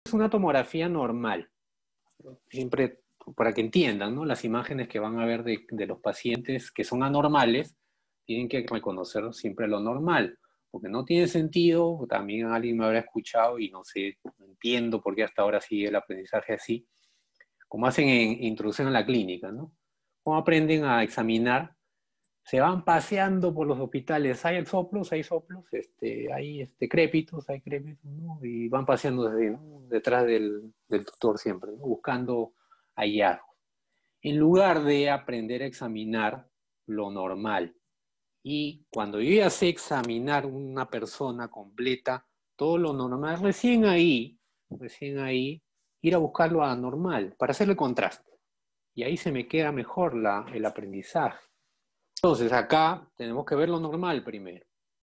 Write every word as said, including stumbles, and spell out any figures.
es una tomografía normal, siempre para que entiendan, ¿no? Las imágenes que van a ver de, de los pacientes que son anormales, tienen que reconocer siempre lo normal, porque no tiene sentido, también alguien me habrá escuchado y no sé, no entiendo por qué hasta ahora sigue el aprendizaje así, como hacen en introducción a la clínica, ¿no? Cómo aprenden a examinar, se van paseando por los hospitales, hay soplos, hay soplos, este, hay este, crépitos, hay crépitos, ¿no? Y van paseando desde, ¿no? detrás del, del tutor siempre, ¿no? Buscando hallazgos. En lugar de aprender a examinar lo normal. Y cuando yo ya sé examinar una persona completa, todo lo normal, recién ahí, recién ahí, ir a buscar lo anormal, para hacerle contraste. Y ahí se me queda mejor la, el aprendizaje. Entonces acá tenemos que ver lo normal primero.